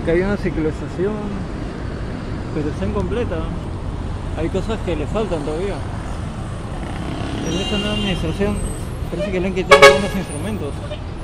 Acá hay una cicloestación, pero está incompleta. Hay cosas que le faltan todavía. En esta nueva administración parece que le han quitado algunos instrumentos.